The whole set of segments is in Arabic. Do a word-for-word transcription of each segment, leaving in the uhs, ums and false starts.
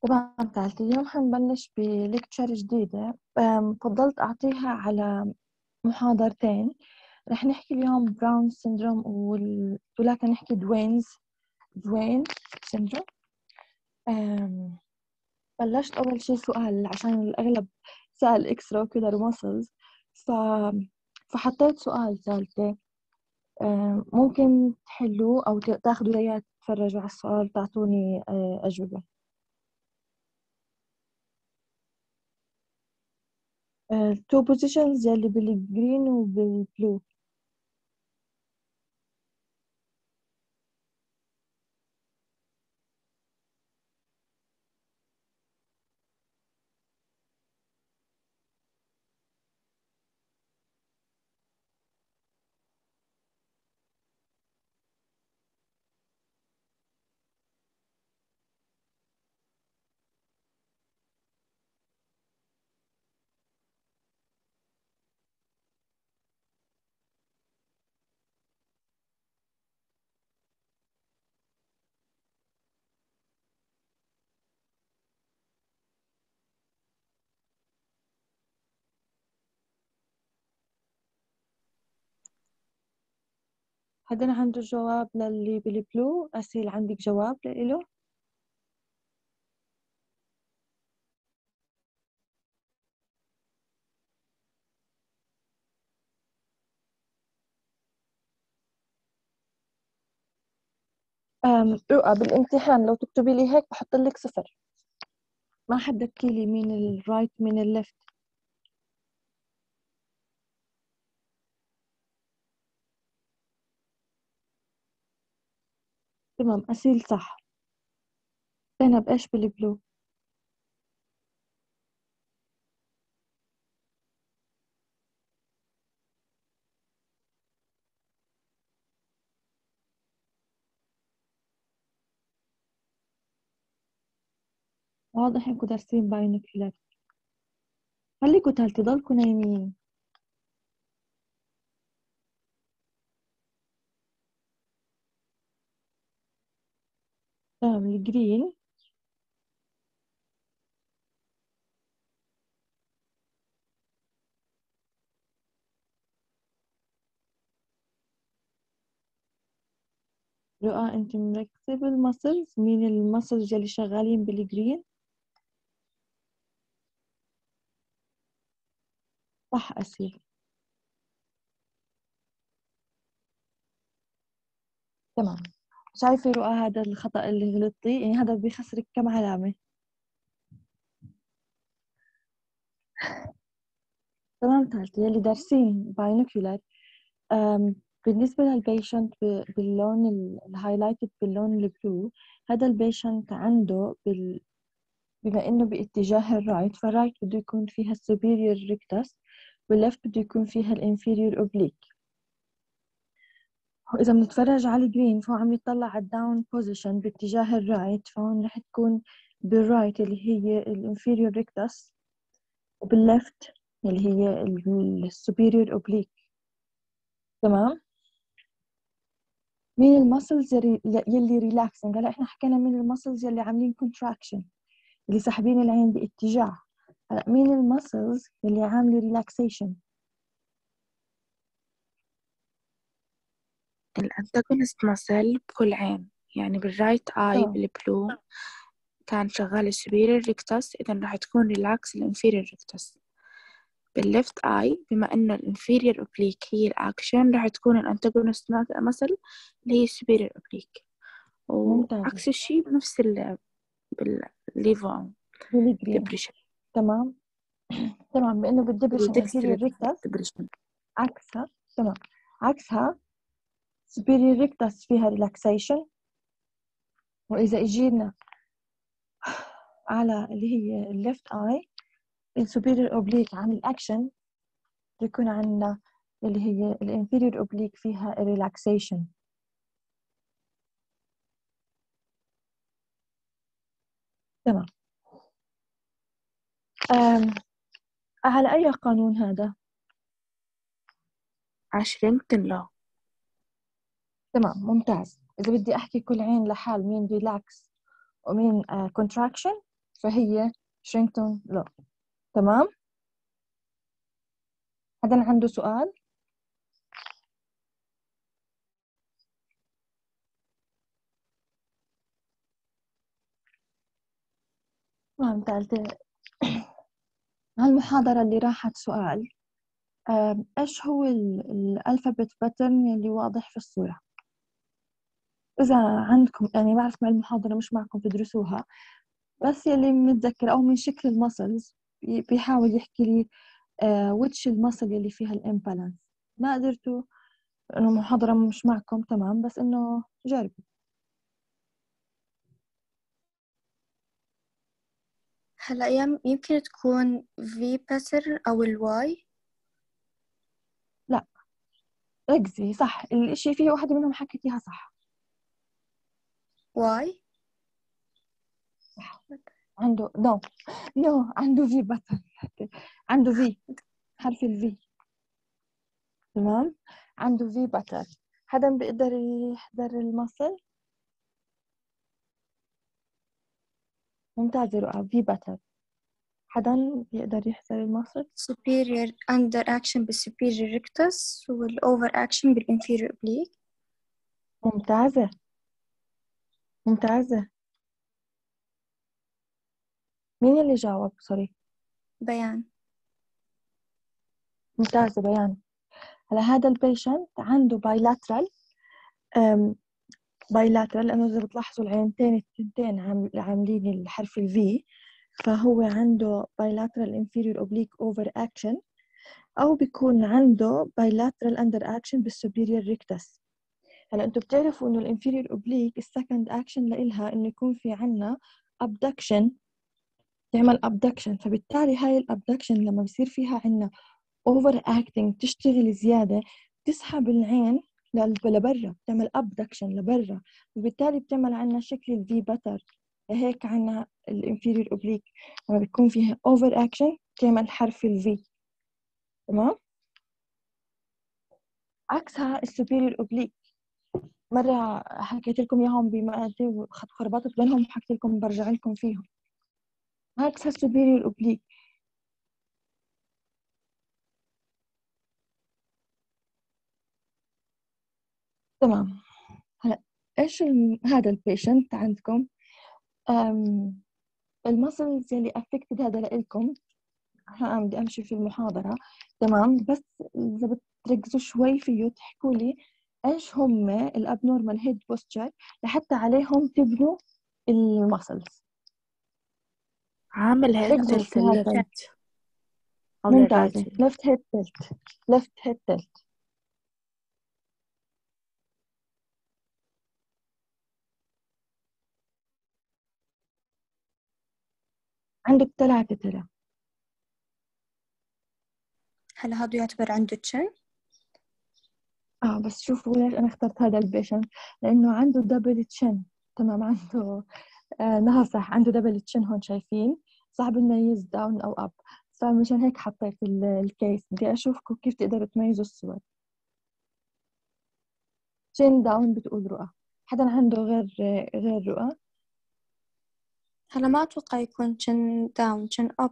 طبعا تعالتي اليوم حنبلش بليكتشر جديدة. أم، فضلت أعطيها على محاضرتين. رح نحكي اليوم براون سيندروم وال... ولكن نحكي دوينز دوين سيندروم. أم، بلشت أول شي سؤال عشان الأغلب سأل إكس رو كده ماسلز. ف... فحطيت سؤال ثالثة. أم، ممكن تحلوه أو ت- تاخدوا ليا تتفرجوا على السؤال تعطوني أه، أجوبة. تو بوزيشنز يلي بالجرين وبالبلو. حدا عنده جواب للي بالبلو؟ أسيل عندك جواب لإله؟ أم رؤى بالامتحان لو تكتبي لي هيك بحط لك صفر. ما حددتي لي مين الرايت مين الليفت. تمام أسيل صح. زينب إيش بالبلو؟ واضح إنكم دارسين باينوكيولار. خليكوا تالتي ضلكوا نايمين. تمام الجرين. رؤى أنت مركزة بالمسلز، مين المسلز اللي شغالين بالجرين؟ صح أسيل. تمام. شايفة رؤى هذا الخطأ اللي غلطتي، يعني هذا بيخسرك كم علامة. تمام تالتي يلي دارسين باينوكيولار. بالنسبة للبيشنت باللون الهايلايتد باللون البلو، هذا البيشنت عنده بال... بما إنه باتجاه الرايت، فالرايت بده يكون فيها السوبيريور ريكتس والليفت بده يكون فيها الانفيريور اوبليك. إذا بنتفرج على الجرين فهو عم يطلع على الداون بوزيشن باتجاه الرايت، فهون رح تكون بالرايت اللي هي الانفيريور ريكتس وبالليفت اللي هي السوبيريور اوبليك. تمام. مين المسلز يلي, يلي ريلاكسنج؟ هلا احنا حكينا مين المسلز يلي عاملين كونتراكشن اللي ساحبين العين باتجاه. هلا مين المسلز يلي عامله ريلاكسيشن؟ الانتاجونست مسل بكل عين، يعني بالرايت اي تمام. بالبلو كان شغال السوبيريور ريكتس، اذا راح تكون ريلاكس الانفيريور ريكتس. بالليفت اي بما انه الانفيريور اوبليك هي الاكشن، راح تكون الانتاجونست مسل اللي هي السوبيريور اوبليك، ممتازة. وعكس الشيء بنفس ال بالليفو بالجرين. ديبريشن. تمام. تمام بانه بالدبريشن انفيريور بالديكستريك ريكتس ديبريشن. عكسها. تمام. عكسها superior ريكتس فيها ريلاكسيشن. واذا اجينا على اللي هي الليفت اي، السوبيريور اوبليك عامل اكشن، يكون عندنا اللي هي الانفيريور اوبليك فيها ريلاكسيشن. تمام. أم. على أي قانون هذا؟ عشرينجتون لو. تمام ممتاز. إذا بدي أحكي كل عين لحال مين ريلاكس ومين كونتراكشن، فهي شرينكتون لو. تمام. حدا عنده سؤال؟ تمام. تالتة هالمحاضرة اللي راحت سؤال آم، إيش هو الألفابت باترن اللي واضح في الصورة؟ إذا عندكم يعني بعرف مع المحاضرة مش معكم تدرسوها، بس يلي متذكر أو من شكل المسلز بيحاول يحكي لي آه which المسل يلي فيها الامبالانس. ما قدرتوا إنه محاضرة مش معكم تمام، بس إنه جربوا. هلا يم يمكن تكون في باتر أو الواي. لا ركزي صح، الإشي فيه واحدة منهم حكيتيها صح. واي عنده نو نو عنده في باترن، عنده في حرف الفي. تمام. عنده في باترن. حدا بيقدر يحضر المصل؟ ممتازة رؤى، في باترن. حدا بيقدر يحضر المصل؟ superior under action بالsuperior rectus والover action بالinferior oblique. ممتازة ممتازة. مين اللي جاوب سوري؟ بيان. ممتازة بيان. هلا هذا البيشنت عنده بايلاترال بايلاترال لأنه إذا بتلاحظوا العينتين التنتين عاملين الحرف الفي، فهو عنده bilateral inferior oblique over action، أو بيكون عنده bilateral under action بالsuperior rectus. هلا أنتوا بتعرفوا إنه الانفيريور oblique السكند أكشن لإلها إنه يكون في عنا abduction، تعمل abduction، فبالتالي هاي الابدكشن لما بيصير فيها عنا over acting تشتغل زيادة تسحب العين لبرا، بتعمل abduction لبرا، وبالتالي بتعمل عنا شكل الفي باتر. هيك عنا الانفيريور اوبليك لما بيكون فيها over action تعمل حرف الفي. تمام. عكسها السوبيريور اوبليك، مرة حكيت لكم إياهم بمقادي وخربطت بينهم وحكيت لكم برجع لكم فيهم. عكسها السوبيريور اوبليك. تمام. هلا إيش ال... هذا البيشنت عندكم أم... المسلز اللي افكتد هذا لإلكم. أنا بدي أمشي في المحاضرة تمام، بس إذا بتركزوا شوي فيه تحكوا لي إيش هم الأبنورمال هيد بوستشر لحتى عليهم تبنوا المسلز. عامل هيد ركزوا تلت في هذا. الليفت أو ممتازة. للرايت. left head tilt left head tilt. عندك ثلاثة ترى. هل هذا يعتبر عنده تشن؟ اه بس شوفوا ليش أنا اخترت هذا البيشنت، لأنه عنده دبل تشن. تمام. عنده آه ناصح، عنده دبل تشن هون شايفين، صعب نميز داون أو أب، فمشان هيك حطيت ال- الكيس. بدي أشوفكم كيف تقدروا تميزوا الصور. تشين داون بتقول رؤى. حدا عنده غير غير رؤى؟ هلا ما أتوقع يكون تشن داون تشن أب.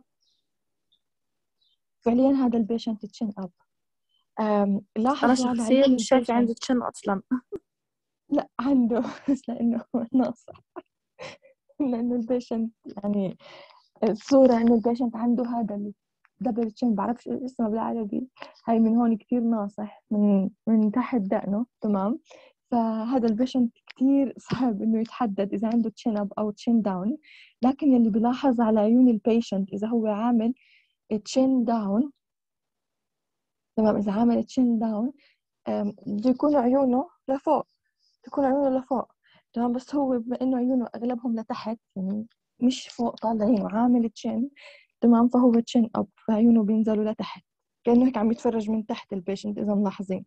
فعليا هذا البيشنت تشين أب. أم، أنا لاحظوا على شخصيا عيون مش شايفة البيشنت. عندي تشن أصلا. لا عنده بس لأنه ناصح. لأنه البيشنت يعني الصورة إنه البيشنت عنده هذا الدبل تشين، بعرفش اسمه بالعربي. هاي من هون كتير ناصح من من تحت دقنه. تمام. فهذا البيشنت كتير صعب إنه يتحدد إذا عنده تشين أب أو تشين داون. لكن يلي بلاحظ على عيون البيشنت إذا هو عامل تشين داون، تمام، إذا عامل تشين داون بده يكون عيونه لفوق، تكون عيونه لفوق. تمام. بس هو بما إنه عيونه أغلبهم لتحت يعني مش فوق طالعين وعامل تشين، تمام، فهو تشين أب، فعيونه بينزلوا لتحت كأنه هيك عم يتفرج من تحت البيشنت إذا ملاحظين.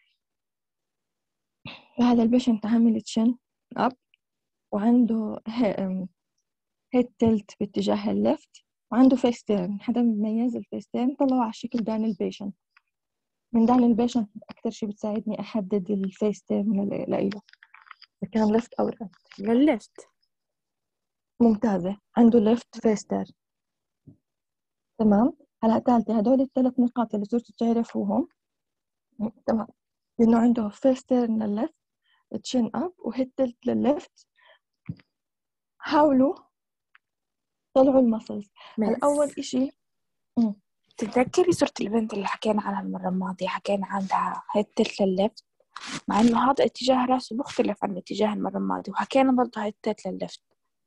فهذا البيشنت عامل تشين أب وعنده هيد تلت باتجاه الليفت وعنده فيس تيرن. حدا مميز الفيس تيرن طلعوا على الشكل دان البيشنت. من دان البيشنت أكتر شي بتساعدني أحدد الفيس تيرن لإله إذا كان ليفت أو رايت. للليفت. ممتازة. عنده left fester. تمام. هلا تالتة، هدول الثلاث نقاط اللي صرتوا تعرفوهم. تمام. لأنه عنده fester للليفت، chin up وهيد tilt للليفت. حاولوا طلعوا المسلز. هلا أول إشي مم. تتذكري صورة البنت اللي حكينا عنها المرة الماضية، حكينا عنها هيد تلت للليفت، مع إنه هذا اتجاه راسه مختلف عن اتجاه المرة الماضية، وحكينا برضه هيد تلت للليفت.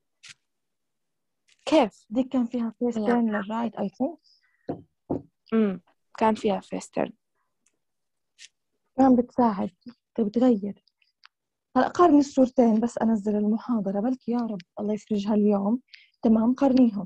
كيف؟ دي كان فيها face لا. turn للرايت I think. امم كان فيها فيسترن. كان بتساعد بتغير. هلا قارني الصورتين بس أنزل المحاضرة، بلكي يا رب الله يفرجها اليوم. تمام، قارنيهم.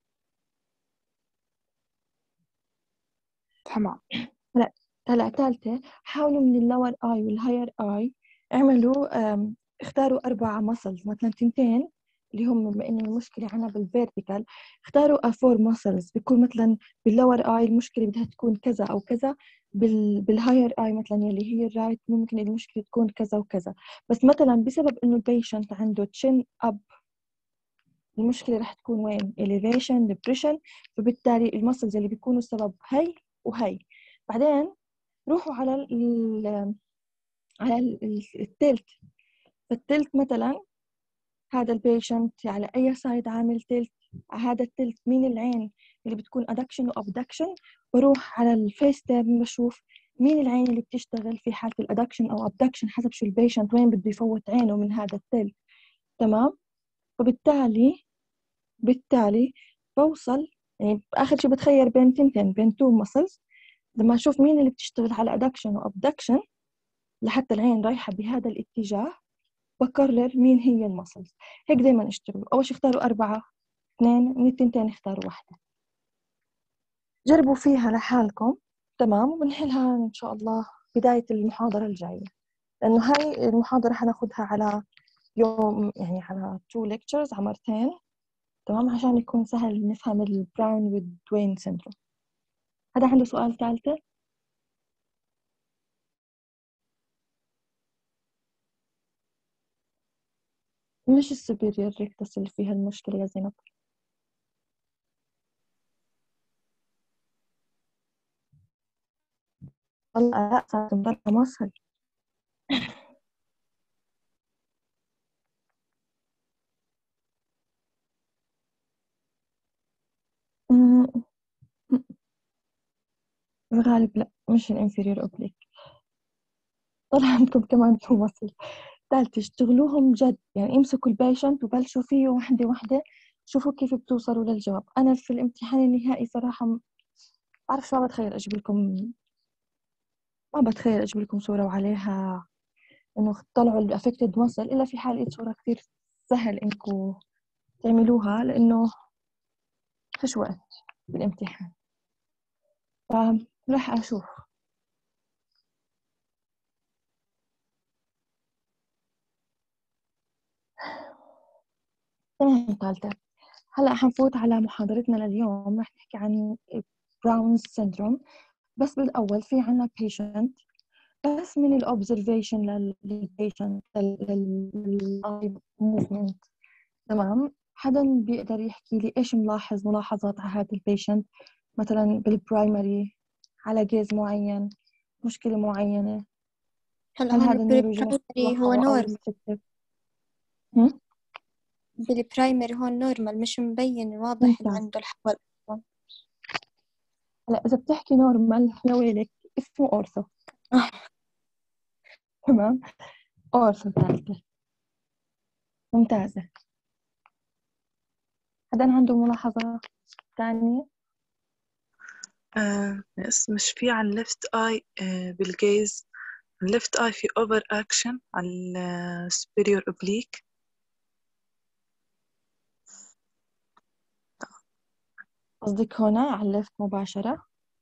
تمام. هلا هلا ثالثة، حاولوا من اللور اي والهاير اي اعملوا أم، اختاروا أربعة مسلز، مثلا تنتين اللي هم بما إنه المشكلة عنا بالفيرتيكال، اختاروا أفور مسلز. بيكون مثلا باللور اي المشكلة بدها تكون كذا أو كذا، بال بالهاير اي مثلا يلي هي الرايت ممكن المشكلة تكون كذا وكذا. بس مثلا بسبب إنه البيشنت عنده تشين أب، المشكلة رح تكون وين؟ elevation depression. فبالتالي المسلز اللي بيكونوا السبب هي وهي. بعدين روحوا على ال على ال- التلت. فالتلت مثلا هذا البيشنت على أي سايد عامل تلت. هذا التلت مين العين اللي بتكون أدكشن وأبدكشن. بروح على الفيس تاب بشوف مين العين اللي بتشتغل في حالة الأدكشن أو أبدكشن حسب شو البيشنت وين بده يفوت عينه من هذا التلت. تمام. فبالتالي بالتالي بوصل يعني آخر شيء بتخير بين تنتين بين تو مسلز. لما أشوف مين اللي بتشتغل على أدكشن وأبدكشن لحتى العين رايحة بهذا الاتجاه، بقرر مين هي المسلز. هيك دايما اشتغلوا. أول شيء اختاروا أربعة، اثنين من التنتين اختاروا واحدة. جربوا فيها لحالكم. تمام. وبنحلها إن شاء الله بداية المحاضرة الجاية، لأنه هاي المحاضرة حناخدها على يوم يعني على two lectures على مرتين. تمام، عشان يكون سهل نفهم البراون والدوين سيندروم. هذا عنده سؤال ثالثة؟ مش السوبيريور ريكتس اللي فيها المشكلة يا زينب. والله لا، صارت مضرة مصر. الغالب لا، مش الانفيريور اوبليك. طلع عندكم كمان تو مصل. ثالث، تشتغلوهم جد يعني، امسكوا البيشنت وبلشوا فيه واحدة واحدة، شوفوا كيف بتوصلوا للجواب. أنا في الامتحان النهائي صراحة ما بعرف شو، ما بتخيل أجيب لكم ما بتخيل أجيب لكم صورة وعليها إنه طلعوا الأفكتد مصل، إلا في حال لقيت صورة كتير سهل إنكم تعملوها، لأنه فيش وقت بالامتحان. فراح أشوف. تمام ثالثة. هلأ حنفوت على محاضرتنا لليوم. رح نحكي عن براونز سيندروم. بس بالأول في عنا patient، بس من الأوبزرفيشن للبيشنت للآي موفمنت. تمام. حدا بيقدر يحكي لي إيش ملاحظ ملاحظات على هذا البيشنت، مثلا بالبرايمري على جيز معين، مشكلة معينة. هلا هل هون هذا النيوروجينيك بالبرايمري هو أو نورمال. ريستريكتيف؟ بالبرايمري هون نورمال، مش مبين واضح إنه ممتاز. عنده الحول. هلا إذا بتحكي نورمال يا ويلك اسمه أورثو. تمام، أورثو ثالثة. ممتازة. حدا عنده ملاحظة ثانية؟ آه بس مش في على الليفت اي آه بالجيز، الليفت اي في اوفر اكشن على السوبيريور اوبليك. قصدك هنا على الليفت مباشرة؟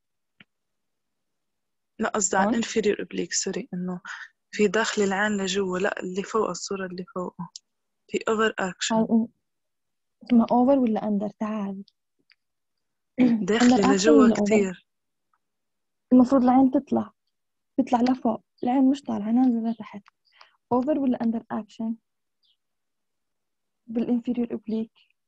لا قصدي على هون الانفيريور اوبليك، سوري، انه في داخل العين لجوا، لا اللي فوق الصورة اللي فوقه في اوفر اكشن. هاي اسمها أوفر ولا أندر؟ تعال. أندر داخل أكشن لجوا ولا أوفر؟ كتير. المفروض العين تطلع تطلع لفوق، العين مش طالعة، نازلة لتحت. أوفر ولا أندر أكشن بالإنفيريور أوبليك؟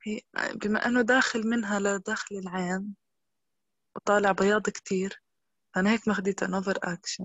هي بما إنه داخل منها لداخل العين وطالع بياض كتير، أنا هيك ماخديتها أوفر أكشن.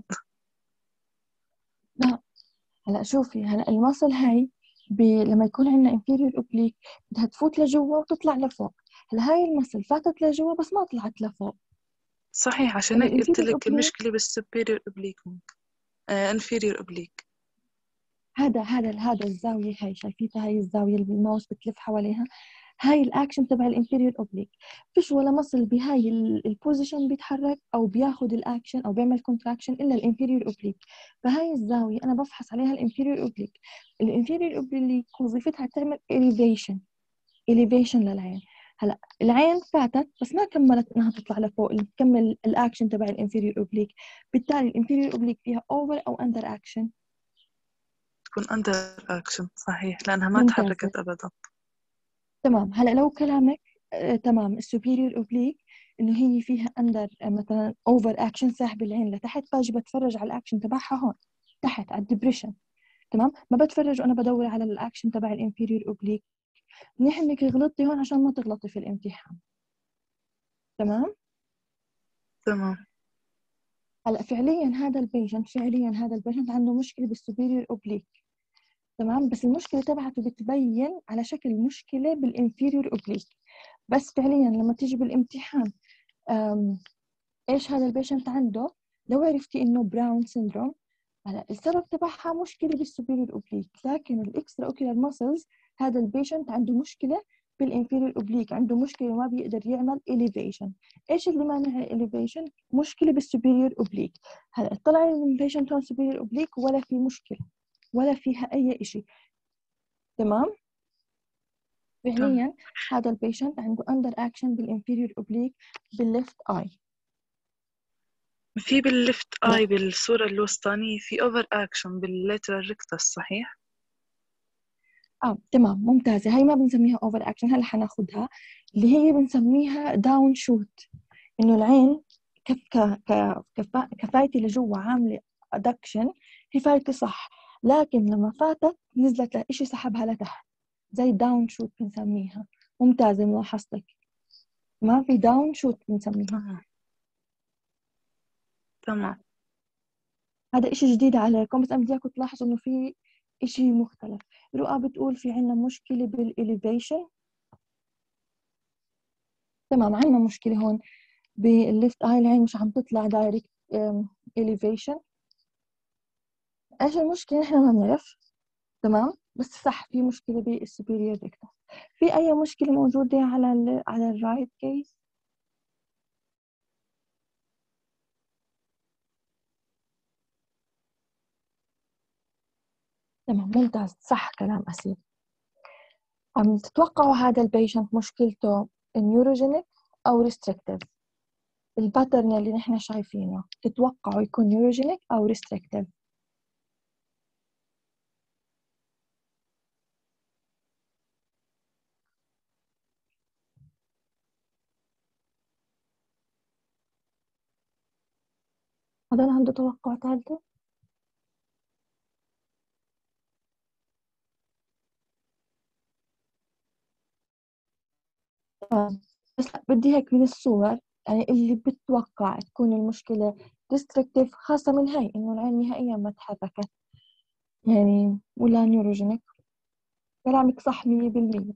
لا هلا شوفي، هلا المصل هاي ب... لما يكون عندنا inferior oblique بدها تفوت لجوا وتطلع لفوق. هلا هاي المصل فاتت لجوا بس ما طلعت لفوق. صحيح، عشان هلا هيك قلت الانفيريور لك اوبليك المشكلة بالسوبيريور أوبليك. آه انفيريور أوبليك. هذا هذا هذا الزاوية هاي شايفيتها، هاي الزاوية اللي الماوس بتلف حواليها، هاي الاكشن تبع الانفيريور اوبليك. فيش ولا مصل بهاي البوزيشن بيتحرك او بياخذ الاكشن او بيعمل كونتراكشن الا الانفيريور اوبليك. فهاي الزاوية انا بفحص عليها الانفيريور اوبليك. الانفيريور اوبليك وظيفتها تعمل elevation elevation للعين. هلا العين فاتت بس ما كملت انها تطلع لفوق تكمل الاكشن تبع الانفيريور اوبليك. بالتالي الانفيريور اوبليك فيها اوفر او اندر اكشن. تكون أندر أكشن صحيح، لأنها ما ممتازة، تحركت أبدا. تمام. هلا لو كلامك آه تمام السوبيريور اوبليك انه هي فيها اندر آه مثلا اوفر اكشن ساحب العين لتحت، باجي بتفرج على الاكشن تبعها هون تحت على الدبريشن. تمام، ما بتفرج وانا بدور على الاكشن تبع الانفيريور اوبليك. منيح انك غلطتي هون عشان ما تغلطي في الامتحان. تمام. تمام. هلا فعليا هذا البيشنت فعليا هذا البيشنت عنده مشكله بالسوبيريور اوبليك. تمام، بس المشكله تبعته بتبين على شكل مشكله بالانفيريور اوبليك. بس فعليا لما تيجي بالامتحان ايش هذا البيشنت عنده، لو عرفتي انه براون سيندروم، هلا السبب تبعها مشكله بالسوبيريور اوبليك، لكن الاكسترا اوكيولار ماسلز هذا البيشنت عنده مشكله بالانفيريور اوبليك، عنده مشكله ما بيقدر يعمل elevation. ايش اللي مانع elevation؟ مشكله بالسوبيريور اوبليك. هلا طلع البيشنت هون سوبيريور اوبليك ولا في مشكله ولا فيها اي شيء. تمام. فعليا هذا البيشنت عنده اندر اكشن بالانفيريور اوبليك بالليفت اي. في بالليفت اي بالصورة الوسطانية في اوفر اكشن باللاترال ريكتس صحيح؟ اه تمام ممتازة، هاي ما بنسميها اوفر اكشن، هلا حناخدها اللي هي بنسميها داون شوت. انه العين كف ك ك كفا كفايتي لجوا عاملة ادكشن، هي فايتي صح، لكن لما فاتت نزلت لإشي سحبها لتحت، زي داون شوت بنسميها. ممتازة ملاحظتك، ما في داون شوت بنسميها. تمام تمام. هذا إشي جديد عليكم، بس أنا بدي إياكم تلاحظوا إنه في إشي مختلف. رؤى بتقول في عنا مشكلة بالإليفيشن. تمام، عنا مشكلة هون بالليفت اي، العين مش عم تطلع دايركت إليفيشن. ايش المشكلة نحن ما بنعرف. تمام، بس صح في مشكلة بالسوبيريور ريكتس. في أي مشكلة موجودة على ال على الرايت كيس؟ تمام ممتاز، صح كلام أسيل. عم تتوقعوا هذا البيشنت مشكلته نيوروجينيك أو ريستريكتيف؟ الباترن اللي نحن شايفينه تتوقعوا يكون نيوروجينيك أو ريستريكتيف؟ هذا عنده توقع ثالثة؟ بس لا، بدي هيك من الصور يعني اللي بتوقع تكون المشكلة ريستريكتيف، خاصة من هاي إنه العين نهائيا ما تحركت يعني، ولا نيوروجينيك. كلامك صح مية بالمية.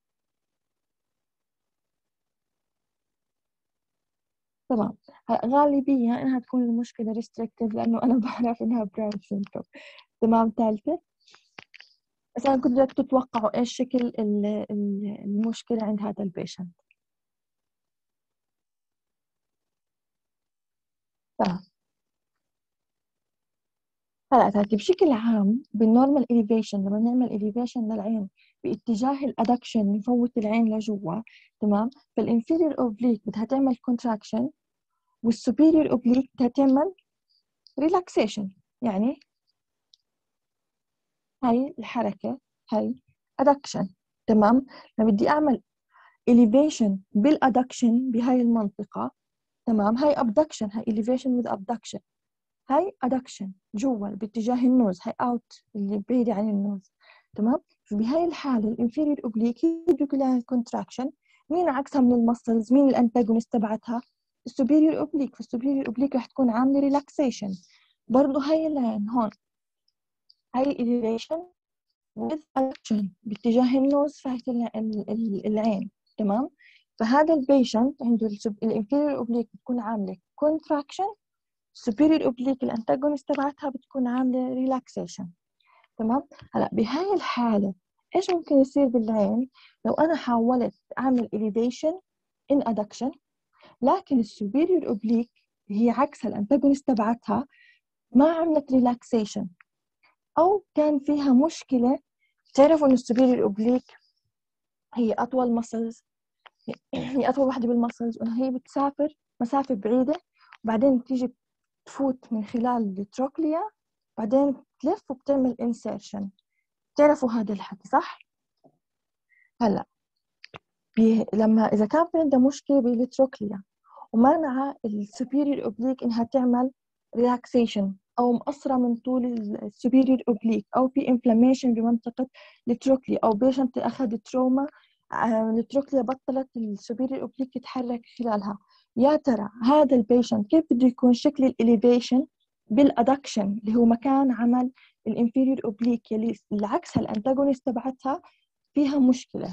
تمام، غالبيا إنها تكون المشكلة ريستريكتيف لأنه أنا بعرف إنها براون سيندروم. تمام ثالثة. بس أنا كنت بدك تتوقعوا إيش شكل المشكلة عند هذا البيشنت. تمام. هلا ترتيب بشكل عام بالنورمال إليفيشن، لما نعمل إليفيشن للعين باتجاه الأدكشن نفوت العين لجوا. تمام، فالإنفيريور أوبليك بدها تعمل كونتراكشن والسوبيريور أوبليك بدها تعمل ريلاكسيشن. يعني هاي الحركة هاي أدكشن. تمام، لما بدي أعمل إليفيشن بالأدكشن بهاي المنطقة، تمام، هاي أبدكشن، هاي إليفيشن with أبدكشن، هاي أدكشن جوا باتجاه النوز، هاي أوت اللي بعيدة عن النوز. تمام، فبهاي الحالة الانفيريور اوبليك هي دوكلان كونتراكشن. مين عكسها من المسلز؟ مين الانتاجونست تبعتها؟ السوبيريور اوبليك. فالسوبيريور اوبليك رح تكون عاملة ريلاكسيشن. برضو هاي العين هون، هاي الإليفيشن with action باتجاه النوز فايت العين. تمام. فهذا البيشنت عنده الانفيريور اوبليك بتكون عاملة كونتراكشن، superior oblique الانتاجونست تبعتها بتكون عاملة relaxation. تمام. هلا بهاي الحالة ايش ممكن يصير بالعين لو انا حاولت اعمل elevation in adduction لكن السوبيريور اوبليك هي عكس الانتاجونست تبعتها ما عملت relaxation او كان فيها مشكلة؟ تعرفوا ان السوبيريور اوبليك هي اطول مسلز، هي اطول واحدة بالمسلز، وانها هي بتسافر مسافة بعيدة وبعدين بتيجي تفوت من خلال التروكليا بعدين بتلف وبتعمل insertion. تعرفوا هذا الحكي صح؟ هلا بي... لما إذا كان في عندها مشكلة بالتروكليا ومانعة السوبيريور أوبليك إنها تعمل relaxation أو مقصرة من طول السوبيريور أوبليك أو في inflammation بمنطقة التروكليا أو بيشنت أخذ تروما التروكليا بطلت السوبيريور أوبليك يتحرك خلالها، يا ترى هذا البيشنت كيف بده يكون شكل الإليفيشن بالأدكشن اللي هو مكان عمل الانفيريور اوبليك يلي العكس الانتاجونست تبعتها فيها مشكلة؟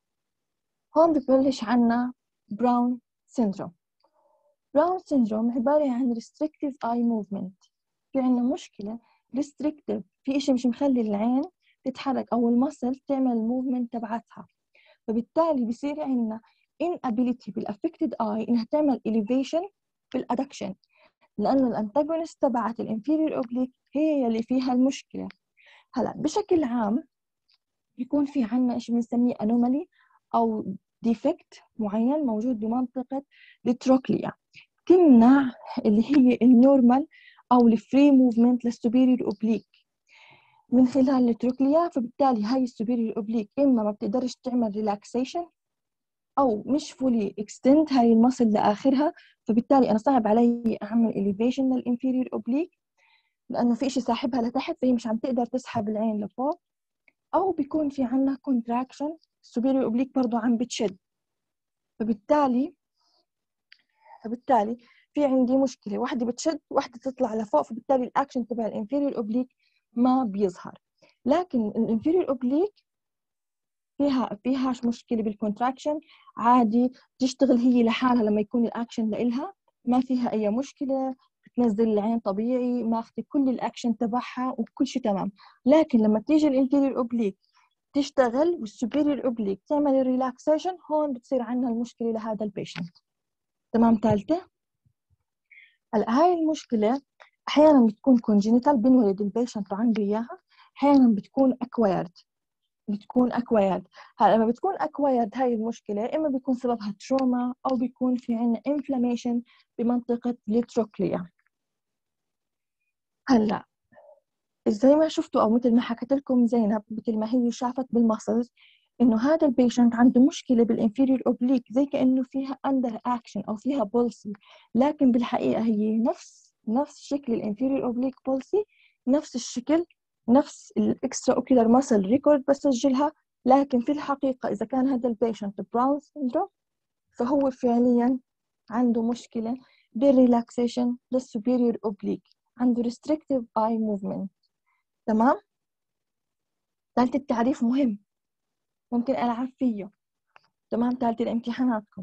هون ببلش عنا براون سيندروم. براون سيندروم عبارة عن restrictive eye movement. في عنا مشكلة restrictive، في إشي مش مخلي العين تتحرك أو المسل تعمل الموفمنت تبعتها، فبالتالي بصير عنا inability بالaffected eye إنها تعمل elevation بالadduction لأنه الانتاجونست تبعت الانفيريور اوبليك هي اللي فيها المشكلة. هلا بشكل عام يكون في عنا إيش بنسميه anomaly أو defect معين موجود بمنطقة التروكليا تمنع اللي هي النورمال أو الفري موفمنت للسوبيريور اوبليك من خلال التروكليا. فبالتالي هاي السوبيريور اوبليك إما ما بتقدرش تعمل ريلاكسيشن أو مش فولي اكستند هاي المصل لآخرها، فبالتالي أنا صعب علي أعمل elevation للإنفيريور أوبليك لأنه في إشي ساحبها لتحت فهي مش عم تقدر تسحب العين لفوق، أو بيكون في عنا contraction السوبيريور أوبليك برضو عم بتشد، فبالتالي فبالتالي في عندي مشكلة، واحدة بتشد واحدة تطلع لفوق، فبالتالي الأكشن تبع الإنفيريور أوبليك ما بيظهر. لكن الإنفيريور أوبليك فيها فيهاش مشكلة بالكونتراكشن، عادي تشتغل هي لحالها لما يكون الأكشن لإلها ما فيها أي مشكلة، بتنزل العين طبيعي ماخذة كل الأكشن تبعها وكل شيء تمام. لكن لما تيجي الانفيريور أوبليك تشتغل والسوبيريور أوبليك تعمل الريلاكسيشن هون بتصير عندنا المشكلة لهذا البيشنت. تمام. ثالثة، هلا هاي المشكلة أحيانا بتكون كونجينيتال بنولد البيشنت وعنده إياها، أحيانا بتكون أكوايرد بتكون أكوايرد. هلا لما بتكون أكوايرد هاي المشكلة إما بيكون سببها تروما أو بيكون في عنا إنفلاميشن بمنطقة التروكليا. هلا زي ما شفتوا أو مثل ما حكت لكم زينب مثل ما هي شافت بالمسلز إنه هذا البيشنت عنده مشكلة بالإنفيريور أوبليك زي كأنه فيها أندر أكشن أو فيها بولسي، لكن بالحقيقة هي نفس نفس شكل الإنفيريور أوبليك بولسي، نفس الشكل نفس الإكسترا أوكيولار ماسل ريكورد بسجلها، لكن في الحقيقة إذا كان هذا البيشنت براون سيندروم فهو فعليا عنده مشكلة بالريلاكسيشن للسوبيريور أوبليك، عنده restrictive eye movement. تمام. ثالث التعريف مهم ممكن ألعب فيه. تمام. ثالث الامتحاناتكم.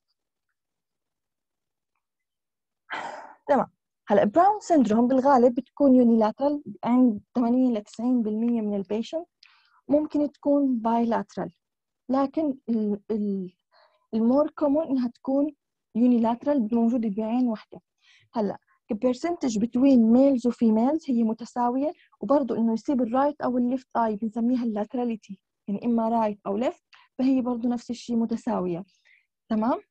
تمام. هلا براون سيندروم بالغالب بتكون يونيلاترال عند ثمانين إلى تسعين بالمية من البيشنت، ممكن تكون بايلاترال، لكن المور كومون انها تكون يونيلاترال موجوده بعين واحده. هلا كبرسنتج بتوين ميلز وفيميلز هي متساويه، وبرضه انه يصيب الرايت او الليفت اي بنسميها اللاتراليتي، يعني اما رايت او ليفت، فهي برضه نفس الشيء متساويه. تمام.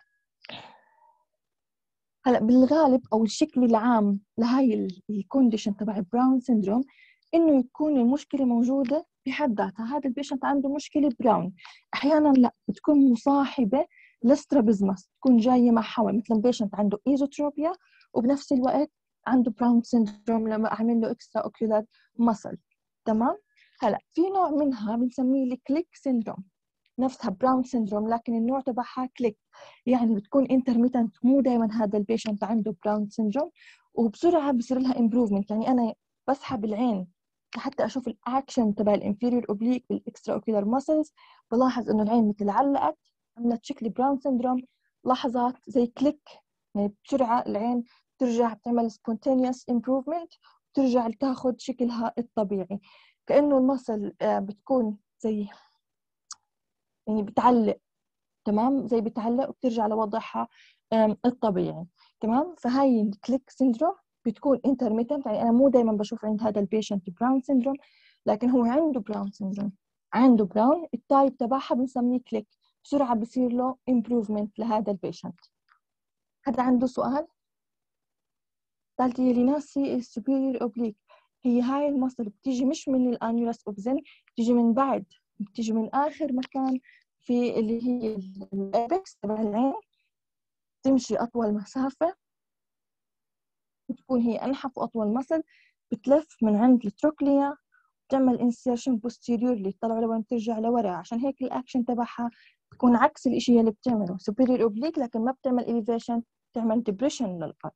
هلا بالغالب او الشكل العام لهي الكونديشن تبع براون سيندروم انه يكون المشكله موجوده بحد ذاتها، هذا البيشنت عنده مشكله براون، احيانا لا بتكون مصاحبه لسترابيزماس تكون جايه مع حول، مثلا البيشنت عنده ايزوتروبيا وبنفس الوقت عنده براون سيندروم لما اعمل له اكسترا اوكيولار ماسل. تمام. هلا في نوع منها بنسميه الكليك سيندروم، نفسها براون سيندروم لكن النوع تبعها كليك، يعني بتكون انترميتنت، مو دائما هذا البيشنت عنده براون سيندروم، وبسرعه بصير لها امبروفمنت. يعني انا بسحب العين لحتى اشوف الاكشن تبع الانفيريور اوبليك بالاكسترا اوكيولار ماسلز، بلاحظ انه العين مثل علقت، عملت شكل براون سيندروم لحظات زي كليك، يعني بسرعه العين ترجع بتعمل spontaneous improvement، ترجع تاخذ شكلها الطبيعي، كأنه المصل بتكون زي يعني بتعلق، تمام، زي بتعلق وبترجع لوضعها الطبيعي، تمام. فهاي الكليك سيندروم بتكون انترميتنت، يعني انا مو دائما بشوف عند هذا البيشنت براون سيندروم، لكن هو عنده براون سيندروم، عنده براون، التايب تبعها بنسميه كليك، بسرعه بصير له امبروفمنت لهذا البيشنت. حدا عنده سؤال؟ قالت لي ناسي السوبيريور اوبليك، هي هاي المصل بتيجي مش من الانيولس اوبزن، بتيجي من بعد، بتيجي من اخر مكان في اللي هي الابكس تبع العين، تمشي اطول مسافه، بتكون هي انحف واطول مصل، بتلف من عند التروكليا، بتعمل انسيرشن بوستيريورلي تطلع لوين ترجع لورا، عشان هيك الاكشن تبعها بتكون عكس الاشي اللي بتعمله سوبيريور اوبليك، لكن ما بتعمل اليفيشن، بتعمل ديبريشن للارض.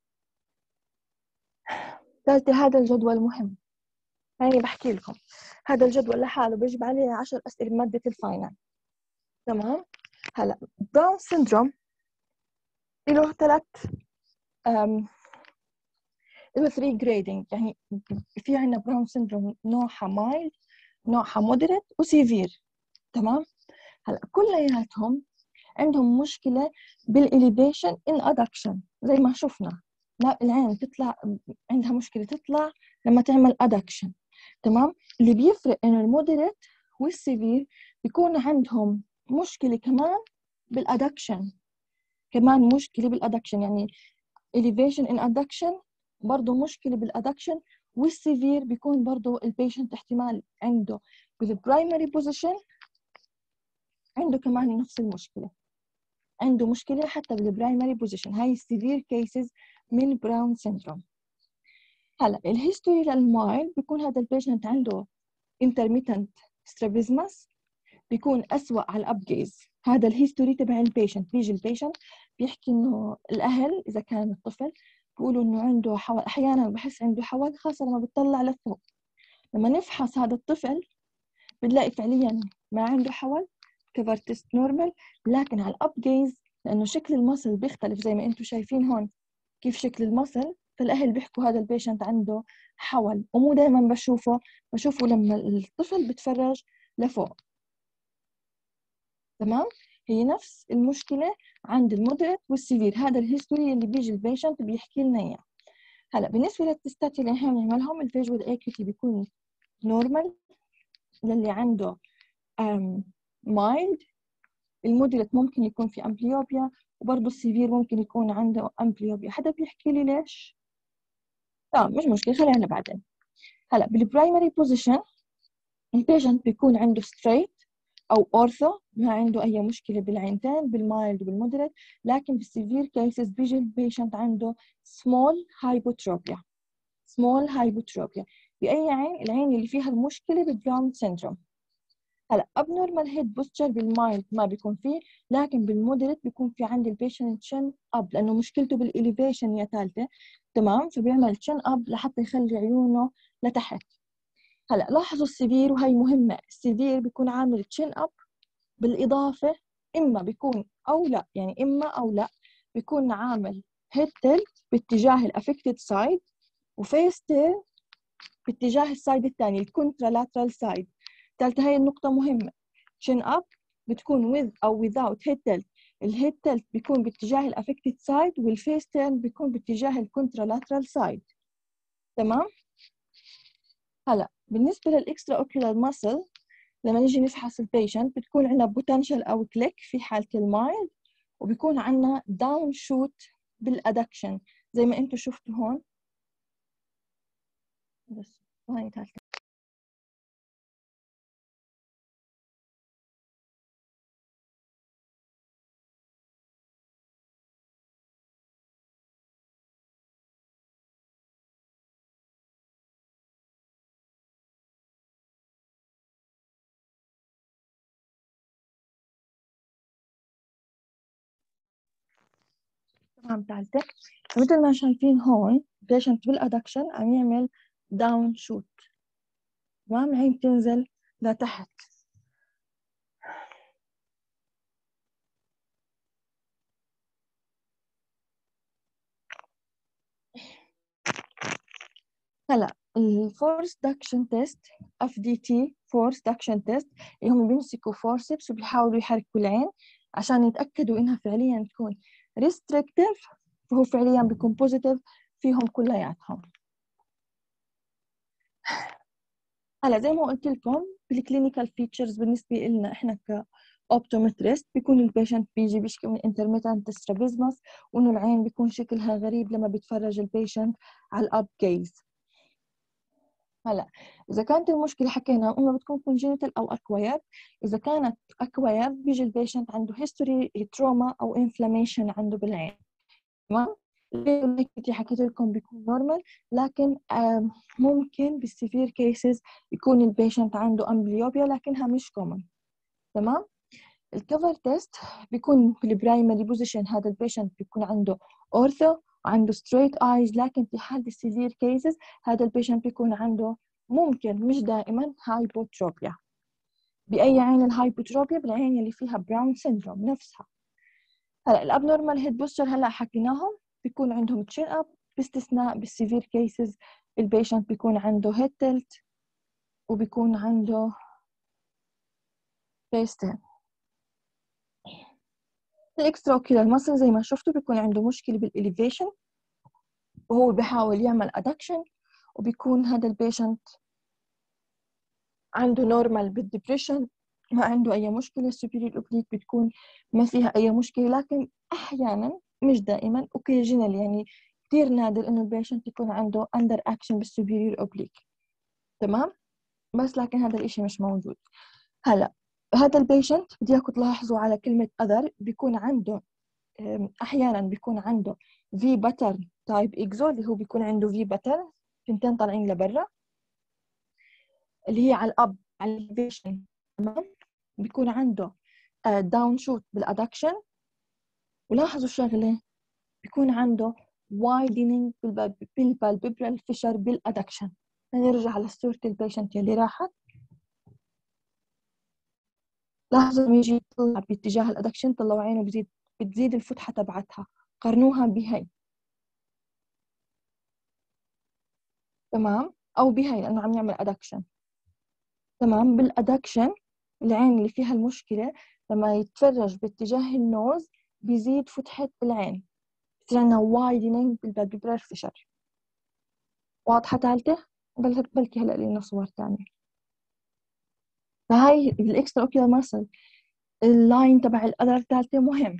ثالثة هذا الجدول مهم، هاني بحكي لكم هذا الجدول لحاله بيجب عليه عشر أسئلة بمادة الفاينل، تمام. هلا براون سيندروم له ثلاث أم له ثري جريدنج، يعني في عنا براون سيندروم نوعها مايلد، نوعها مودريت وسيفير، تمام. هلا كلياتهم عندهم مشكلة بالإليفيشن إن أدكشن، زي ما شفنا لا العين تطلع عندها مشكلة تطلع لما تعمل أدكشن، تمام. اللي بيفرق إنه المودريت والسيفير بيكون عندهم مشكلة كمان بالأدكشن، كمان مشكلة بالأدكشن، يعني elevation in adduction برضو مشكلة بالأدكشن، والسيفير بيكون برضو البيشنت احتمال عنده بالبرايمري بوزيشن عنده كمان نفس المشكلة، عنده مشكلة حتى بالبرايمري بوزيشن، هاي السيفير كيسز من براون سيندروم. هلا الهيستوري للمايل بيكون هذا البيشنت عنده intermittent strabismus، بيكون أسوأ على الأب جيز، هذا الهيستوري تبع البيشنت، بيجي البيشنت بيحكي إنه الأهل إذا كان الطفل بيقولوا إنه عنده حول، أحيانا بحس عنده حول خاصة لما بتطلع لفوق، لما نفحص هذا الطفل بنلاقي فعليا ما عنده حول، كفر تيست نورمال، لكن على الأب جيز لأنه شكل المصل بيختلف زي ما أنتم شايفين هون كيف شكل المصل، فالأهل بيحكوا هذا البيشنت عنده حول، ومو دائما بشوفه، بشوفه لما الطفل بتفرج لفوق، تمام. هي نفس المشكلة عند المودريت والسيفير، هذا الهيستوري اللي بيجي البيشنت بيحكي لنا إياه. هلا بالنسبة للتستات اللي احنا بنعملهم، الفيجوال ايكويتي بيكون نورمال للي عنده مايلد، المودريت ممكن يكون في امبليوبيا، وبرضه السيفير ممكن يكون عنده امبليوبيا. حدا بيحكي لي ليش؟ تمام مش مشكلة خلينا بعدين. هلا بالبرايمري بوزيشن البيشنت بيكون عنده ستريت أو أورثو، ما عنده أي مشكلة بالعينتين بالمايلد وبالمودريت، لكن بالسيفير كيسز بيجي البيشنت عنده سمول هايبوتروبيا، سمول هايبوتروبيا بأي عين؟ العين اللي فيها المشكلة بالبراون سيندروم. هلا abnormal head posture بالمايلد ما بيكون فيه، لكن بالمودريت بيكون في عند البيشنت شن أب، لأنه مشكلته بالإليفيشن يا ثالثة، تمام، فبيعمل شن أب لحتى يخلي عيونه لتحت. هلا لاحظوا السيفير، وهي مهمة، السيفير بيكون عامل تشين اب، بالإضافة إما بيكون أو لا، يعني إما أو لا بيكون عامل هيد تلت باتجاه الأفكتد سايد، وفيس تيل باتجاه السايد الثاني الكونترالاترال سايد. ثالثة هاي النقطة مهمة، تشين اب بتكون with أو without head tilt، الهيد تلت بيكون باتجاه الأفكتد سايد، والفيس تيل بيكون باتجاه الكونترالاترال سايد، تمام. هلا بالنسبة للإكسترا أوكيولار ماسل لما نيجي نفحص البيشنت بتكون عندنا بوتنشال أو كليك في حالة المايلد، وبيكون عندنا داون شوت بالأدكشن زي ما أنتم شفتوا هون. بس هاي تمام ثالثة. مثل ما شايفين هون بيشنت بالأدكشن عم يعمل داون شوت، تمام، العين تنزل لتحت. هلا الفورس داكشن تيست اف دي تي فورس داكشن تيست اللي هم بيمسكوا فورسبس وبيحاولوا يحركوا العين عشان يتأكدوا إنها فعليا تكون ريستريكتيف، فهو فعليا بيكون بوزيتيف فيهم كلياتهم. هلا زي ما قلت لكم بالكلينيكال فيتشرز بالنسبة لنا إحنا كأوبتومتريست بيكون البيشنت بيجي بيشكي من انترميتنت سترابيزمس، وإنه العين بيكون شكلها غريب لما بيتفرج البيشنت على الأب جيز. هلا إذا كانت المشكلة حكينا إما بتكون كونجينيتال أو أكواير. إذا كانت أكواير بيجي البيشنت عنده هيستوري تروما أو إنفلاميشن عنده بالعين، تمام. اللي كنت حكيت لكم بيكون نورمال، لكن ممكن بالسيفير كيسز يكون البيشنت عنده أمبليوبيا لكنها مش كومن، تمام. الكفر تيست بيكون بالبرايمري بوزيشن، هذا البيشنت بيكون عنده أورثو وعنده ستريت ايز، لكن في حالة السيفير كيسز هذا البيشنت بيكون عنده ممكن مش دائما هايبوتروبيا. بأي عين الهايبوتروبيا؟ بالعين اللي فيها براون سيندروم نفسها. هلا الابنورمال هيد بوستر هلا حكيناهم بيكون عندهم تشين اب، باستثناء بالسيفير كيسز البيشنت بيكون عنده هيد تلت وبيكون عنده فيستين. الاكسترا اوكيولار ماسل زي ما شفتوا بيكون عنده مشكله بالاليفيشن وهو بيحاول يعمل ادكشن، وبيكون هذا البيشنت عنده نورمال بالدبريشن، ما عنده اي مشكله. السوبيريور اوبليك بتكون ما فيها اي مشكله، لكن احيانا مش دائما اوكيجنال، يعني كثير نادر انه البيشنت يكون عنده اندر اكشن بالسوبيريور اوبليك، تمام، بس لكن هذا الاشي مش موجود. هلا هذا البيشنت بدي اياكم تلاحظوا على كلمه اذر، بيكون عنده احيانا بيكون عنده في باترن تايب اكزو، اللي هو بيكون عنده في باترن تنتين طالعين لبرا اللي هي على الاب على الفيشن، تمام. بيكون عنده داون شوت بالادكشن، ولاحظوا شغله بيكون عنده وايدنينج بالبالبيبرال فيشر بالادكشن. نرجع لصورة البيشنت يلي راحت، لاحظوا لما يجي يطلع باتجاه الادكشن طلعوا عينه بزيد بتزيد الفتحة تبعتها، قارنوها بهي، تمام، أو بهي لأنه عم يعمل أدكشن، تمام. بالأدكشن العين اللي فيها المشكلة لما يتفرج باتجاه النوز بيزيد فتحة العين، بصير عندنا وايدنينج بالبالبيبرال فيشر. واضحة ثالثة؟ بل بلكي هلأ لنا صور ثانية. فهاي الإكسترا أوكيولار ماسل اللاين تبع الأذر ثالثة مهم.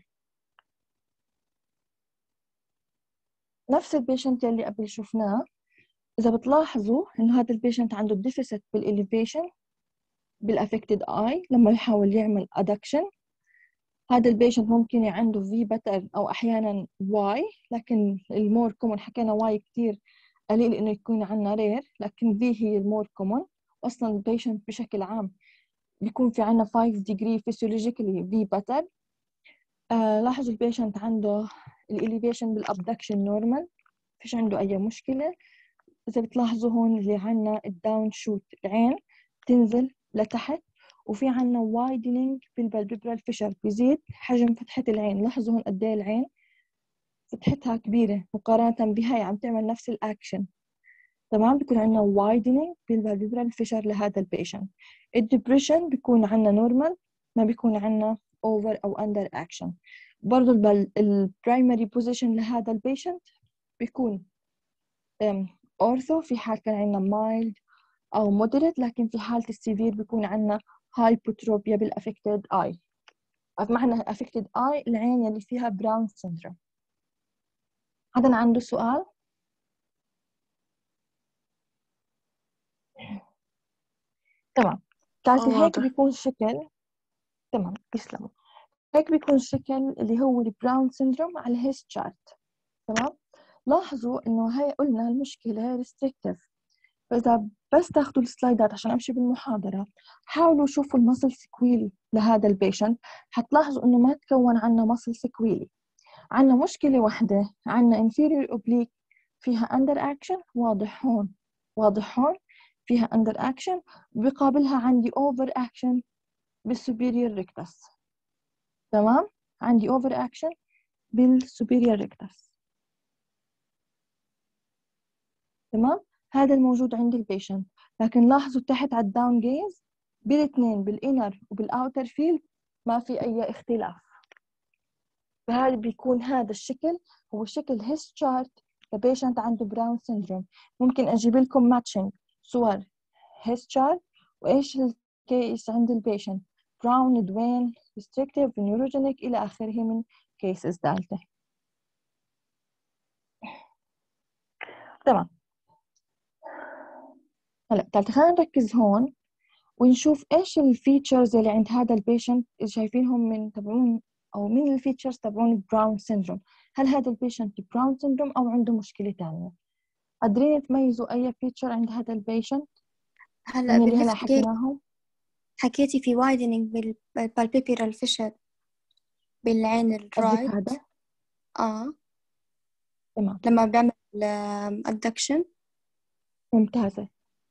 نفس البيشنت اللي قبل شفناه، إذا بتلاحظوا إنه هذا البيشنت عنده ديفيسيت بالإليفيشن بالأفكتد آي لما يحاول يعمل أدكشن. هذا البيشنت ممكن عنده في باترن أو أحيانا واي، لكن المور كومون حكينا واي كتير قليل إنه يكون عنا رير، لكن في هي المور كومون. أصلا البيشنت بشكل عام بيكون في عنا خمسة degree physiologically في باترن. آه لاحظوا البيشنت عنده الإليفيشن بالأبدكشن نورمال، فيش عنده أي مشكلة. إذا بتلاحظوا هون اللي عنا الداون شوت العين تنزل لتحت، وفي عنا وايدنينج بالبالبيبرال فيشر بيزيد حجم فتحة العين. لاحظوا هون قد ايه العين فتحتها كبيرة مقارنة بهاي عم تعمل نفس الأكشن، تمام. بيكون عنا وايدنينج بالبالبيبرال فيشر لهذا البيشنت. الدبريشن بيكون عنا نورمال، ما بيكون عنا اوفر أو أندر أكشن. برضو البرايمري بوزيشن لهذا البيشنت بيكون أورثو في حال كان عنا مايلد أو مودريت، لكن في حالة السيفير بيكون عنا هايبوتروبيا بالأفكتد آي. معنى أفكتد آي العين اللي فيها براون سيندروم. حدا عنده سؤال؟ تمام. تعرفي هيك بيكون شكل، تمام تسلموا. هيك بيكون شكل اللي هو البراون سيندروم على هيس شارت، تمام. لاحظوا إنه هاي قلنا المشكلة ريستريكتيف، فإذا بس تاخدوا السلايدات عشان أمشي بالمحاضرة حاولوا شوفوا المسل سكويلي لهذا البيشنت، حتلاحظوا إنه ما تكون عنا مسل سكويلي. عنا مشكلة واحدة، عنا inferior oblique فيها under action واضح هون، واضح هون فيها under action، بقابلها عندي over action بالsuperior rectus. تمام، عندي over action بالsuperior rectus. تمام، هذا الموجود عند البيشنت. لكن لاحظوا تحت على الداون جيز بالاثنين بالإنر وبالأوتر فيلد ما في أي اختلاف. فهذا بيكون هذا الشكل هو شكل هيس شارت لبيشنت عنده براون سيندروم. ممكن أجيب لكم ماتشنج صور هيس شارت وإيش الكيس عند البيشنت، براون، دوين، restrictive، نيوروجينيك إلى آخره من كيسز ثالثة. تمام، هلا تعالوا خلينا نركز هون ونشوف ايش الفيتشرز اللي عند هذا البيشنت اللي شايفينهم من تبعون، او من الفيتشرز تبعون براون سيندروم. هل هذا البيشنت براون سيندروم او عنده مشكلة تانية؟ قادرين تميزوا اي فيتشر عند هذا البيشنت هلا من اللي هلا بالليفت جيز حكيناهم؟ حكيتي في وايدنينج بالبالبيبيرال فيشر بالعين قصدك الرايت. هذا؟ اه تمام، لما بعمل ادكشن. ممتازة.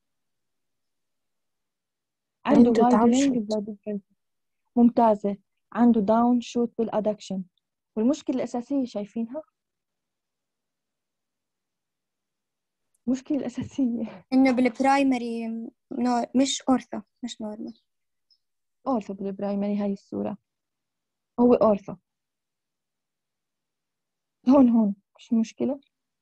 عنده عنده داون وايدنينج شوت. بالبالبيبرال، ممتازة. عنده داون شوت بالادكشن، والمشكلة الأساسية شايفينها؟ المشكلة الأساسية انه بالبرايمري نور مش اورثو، مش نورمال. أورثو بالبرايمري. هاي الصورة هو أورثو. هون هون مش مشكلة.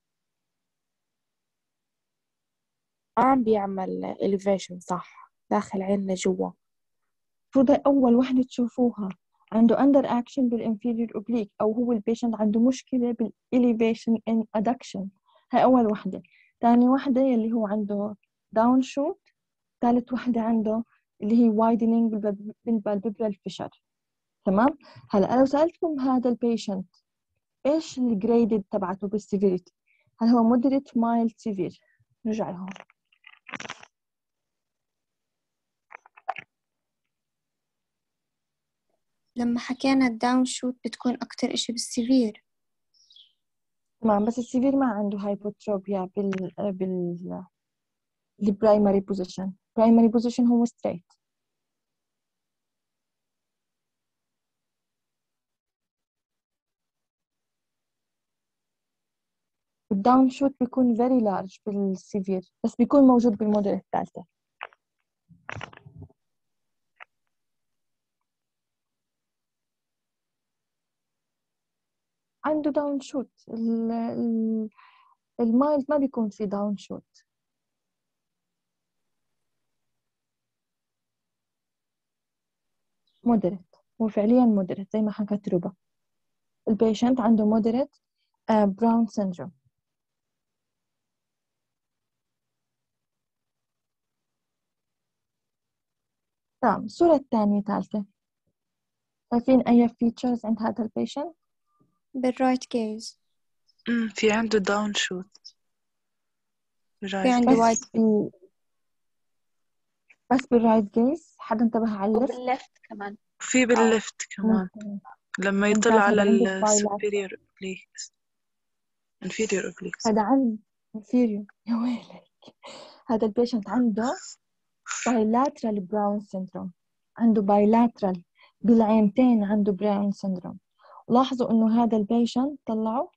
عم بيعمل elevation صح داخل عيننا جوا. المفروض هاي أول وحدة تشوفوها. عنده under action بالinferior oblique، أو هو البيشنت عنده مشكلة بالelevation in adduction. هاي أول وحدة. تاني وحدة اللي هو عنده down shoot. ثالث وحدة عنده اللي هي widening بالpalpebral fissure. تمام. هلا أنا لو سألتكم هذا البيشنت إيش الجريدد تبعته بالسيفيريتي، هل هو moderate mild severe؟ نرجع لهون. لما حكينا الداون شوت بتكون أكتر إشي بالسيفير. تمام، بس السيفير ما عنده هايبوتروبيا بال بال البرايمري بوزيشن. برايمري بوزيشن هو ستريت. الداون شوت بيكون very large بالسيفير، بس بيكون موجود بالموديل الثالثة. عنده داون شوت. المايلد ما بيكون في داون شوت. مودريت، هو فعليا مودريت زي ما حكت ربا. البيشنت عنده مودريت براون سيندروم. تمام، الصورة الثانية ثالثة شايفين أي فيتشرز عند هذا البيشنت؟ بالرايت جيز أمم، في عنده داون شوت في رايت عنده وايد. بس بال... بس بالرايت جيز. حدا انتبه على الليفت؟ وباللفت كمان. في اه بالليفت كمان ممتاز. لما يطلع ممتاز، على هذا عندك ال بايلات. superior obliques inferior obliques. هذا عند inferior. يا ويلك، هذا البيشنت عنده bilateral Brown syndrome. عنده bilateral بالعينتين عنده Brown syndrome. لاحظوا إنه هذا البيشنت طلعوا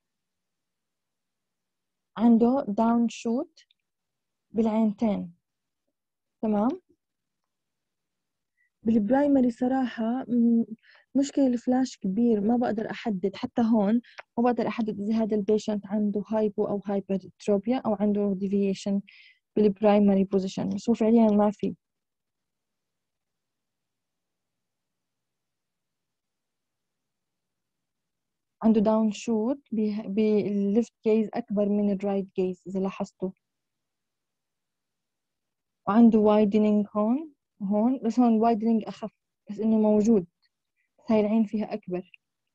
عنده down shoot بالعينتين. تمام. بالبرايمري صراحة مشكلة الفلاش كبير، ما بقدر أحدد. حتى هون ما بقدر أحدد إذا هذا البيشنت عنده هايبو أو هايبرتروبيا أو عنده deviation بالبرايمري بوزيشن، بس هو فعليا ما في. عنده داون شوت بالليفت جيز أكبر من الرايت جيز إذا لاحظتوا، وعنده وايدنينج هون هون، بس هون وايدنينج أخف، بس إنه موجود، بس هاي العين فيها أكبر.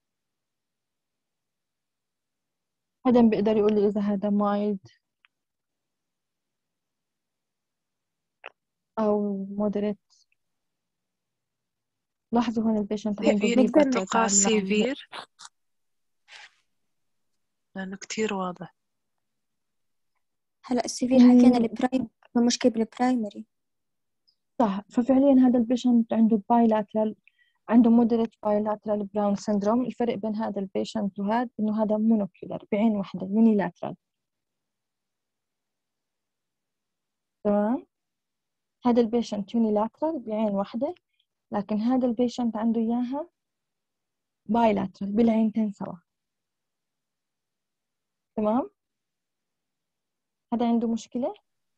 حدا بيقدر يقول لي إذا هذا مايلد أو مودريت؟ لاحظوا هون البيشنت عنده في نقدر بيبر أتوقع نتعلم. سيفير لأنه كتير واضح. هلا السيفير حكينا البرايم مشكلة بالبرايمري. صح، ففعليا هذا البيشنت عنده بايلاترال، عنده مودريت بايلاترال براون سيندروم. الفرق بين هذا البيشنت وهذا إنه هذا مونوكيولر بعين واحدة يونيلاترال. تمام، هذا البيشنت يونيلاترال بعين واحدة، لكن هذا البيشنت عنده إياها بايلاترال بالعينتين سوا. تمام، هذا عنده مشكلة.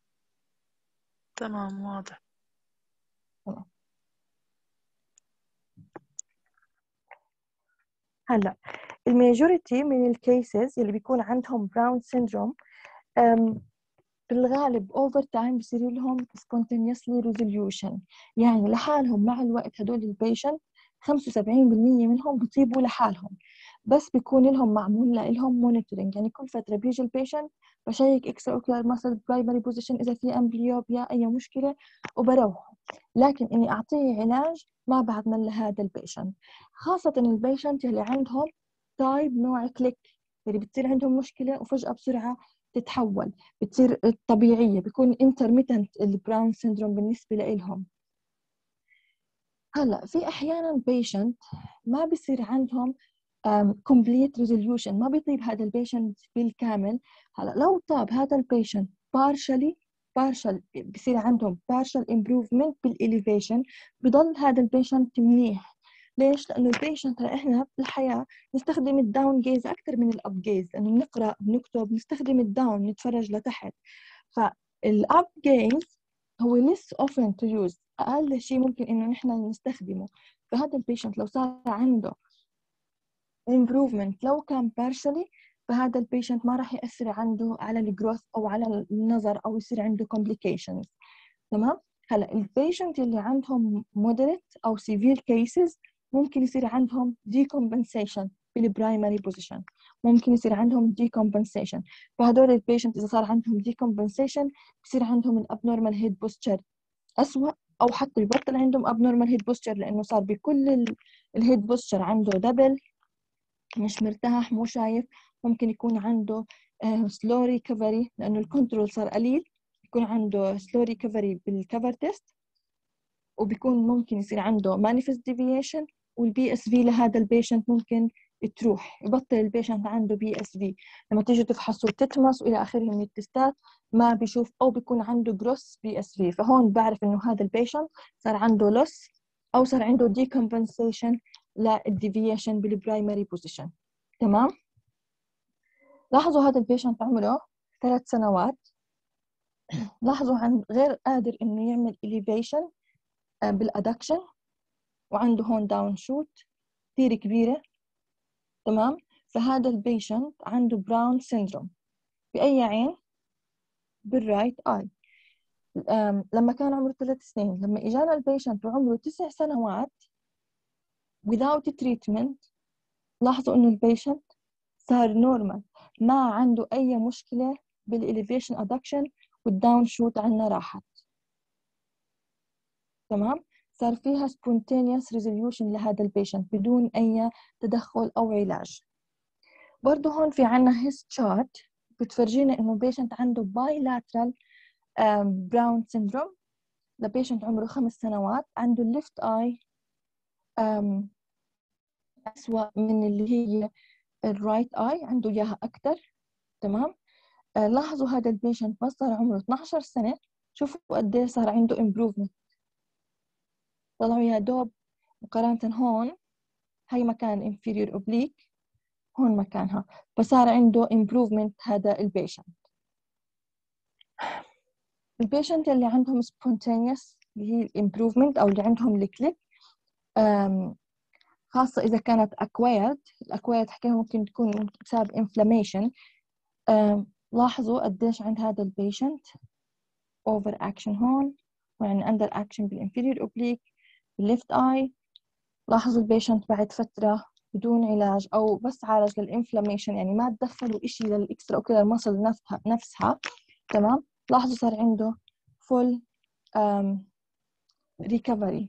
تمام واضح. تمام. هلا الميجوريتي من الكيسز اللي بيكون عندهم براون سيندروم بالغالب اوفر تايم بصير لهم spontaneously resolution، يعني لحالهم مع الوقت هدول البيشنت خمسة وسبعين بالمية منهم بيطيبوا لحالهم، بس بيكون لهم معمول لهم مونيتورينج، يعني كل فترة بيجي البيشنت بشيك اكسترا اوكيولار ماسل برايمري بوزيشن إذا في امبليوبيا أي مشكلة وبروحه. لكن إني أعطيه علاج ما بعمل لهذا البيشنت، خاصة البيشنت اللي عندهم تايب نوع كليك، اللي بتصير عندهم مشكلة وفجأة بسرعة تتحول بتصير طبيعية، بيكون intermittent البراون سيندروم بالنسبة لإلهم. هلا في أحيانا patient ما بيصير عندهم um, complete resolution، ما بيطيب هذا البيشنت بالكامل. هلا لو طاب هذا البيشنت partially partial بصير عندهم partial improvement بالelevation، بضل هذا البيشنت منيح. ليش؟ لأنه البيشنت إحنا بالحياة نستخدم الداون جيز أكثر من الأب جيز، لأنه بنقرأ بنكتب نستخدم الداون نتفرج لتحت. فالأب جيز هو less often to use، أقل شيء ممكن إنه نحن نستخدمه. فهذا البيشنت لو صار عنده improvement لو كان partially، فهذا البيشنت ما راح يأثر عنده على الجروث أو على النظر أو يصير عنده complications. تمام. هلا البيشنت اللي عندهم moderate أو severe cases ممكن يصير عندهم decompensation بالبرايمري بوزيشن، ممكن يصير عندهم decompensation. فهدول البيشنت إذا صار عندهم decompensation بصير عندهم الابنورمال هيد بوستشر أسوأ، أو حتى يبطل عندهم abnormal head posture لأنه صار بكل الهيد بوستشر عنده دبل، مش مرتاح مو شايف. ممكن يكون عنده سلو ريكفري لأنه الكنترول صار قليل، يكون عنده سلو ريكفري بالكفر تيست، وبيكون ممكن يصير عنده manifest deviation، والبي اس في لهذا البيشنت ممكن تروح، يبطل البيشنت عنده بي اس في. لما تيجي تفحصوا تتمس والى اخره من التستات ما بيشوف، او بيكون عنده جروس بي اس في، فهون بعرف انه هذا البيشنت صار عنده لوس او صار عنده decompensation للديفيشن بالبرايمري بوزيشن. تمام. لاحظوا هذا البيشنت عمره ثلاث سنوات، لاحظوا عن غير قادر انه يعمل elevation بالادكشن، وعنده هون داون شوت كثير كبيرة. تمام. فهذا البيشنت عنده براون سيندروم بأي عين؟ بالرايت آي. لما كان عمره ثلاث سنين، لما إجانا البيشنت وعمره تسع سنوات without treatment، لاحظوا إنه البيشنت صار نورمال، ما عنده أي مشكلة بالإليفيشن أدكشن، والداون شوت عنا راحت. تمام. صار فيها spontaneous resolution لهذا البيشنت بدون أي تدخل أو علاج. برضه هون في عنا هيس تشارت بتفرجينا إنه بيشنت عنده bilateral براون سيندروم لبيشنت عمره خمس سنوات، عنده الليفت آي أسوأ من اللي هي الرايت آي، عنده إياها أكتر. تمام. آه لاحظوا هذا البيشنت بس صار عمره اثني عشر سنة، شوفوا قد إيه صار عنده improvement. طلعوا يا دوب مقارنة هون هاي مكان inferior oblique، هون مكانها، فصار عنده improvement هذا البيشنت. البيشنت اللي عندهم spontaneous اللي هي improvement أو اللي عندهم الكليك، خاصة إذا كانت acquired، الأكوايرد حكينا ممكن تكون بسبب inflammation. لاحظوا قديش عند هذا البيشنت over action هون، ويعني under action بالinferior oblique بالleft eye. لاحظوا البيشنت بعد فترة بدون علاج أو بس عالج للإنفلاميشن، يعني ما تدخلوا إشي للإكسترا أوكيولار ماسل نفسها نفسها. تمام. لاحظوا صار عنده full um, recovery.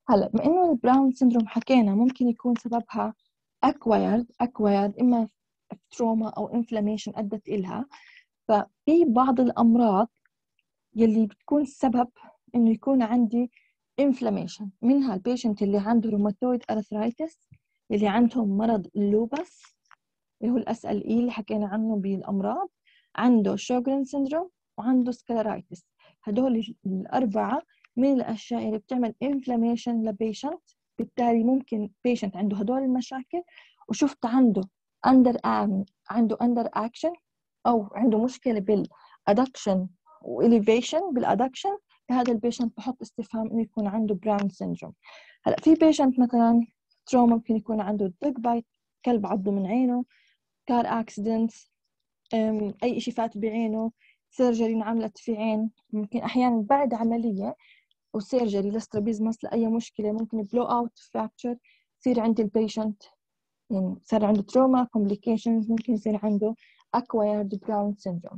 هلا بما إنه البراون سيندروم حكينا ممكن يكون سببها acquired acquired إما تروما أو inflammation أدت إلها. ففي بعض الأمراض يلي بتكون السبب إنه يكون عندي inflammation، منها البيشنت اللي عنده روماتويد أرثرايتس، اللي عندهم مرض اللوبس اللي هو الأس ال إي اللي حكينا عنه بالأمراض، عنده شوغرن سيندروم، وعنده سكلرايتس. هدول الأربعة من الأشياء اللي بتعمل inflammation لبيشنت. بالتالي ممكن بيشنت عنده هدول المشاكل وشفت عنده under عنده under action أو عنده مشكلة بالأدكشن وإليفيشن بالأدكشن، هذا البيشنت بحط استفهام إنه يكون عنده براون سيندروم. هلا في بيشنت مثلا تروما ممكن يكون عنده دوج بايت، كلب عضه من عينه، كار اكسيدنت، اي شيء فات بعينه، سيرجري انعملت في عين، ممكن احيانا بعد عمليه وسيرجري لسترابيزمس لاي مشكله ممكن بلو اوت فراكتشر يصير عند البيشنت، يعني صار عنده تروما كومبليكيشنز، ممكن يصير عنده acquired براون سيندروم.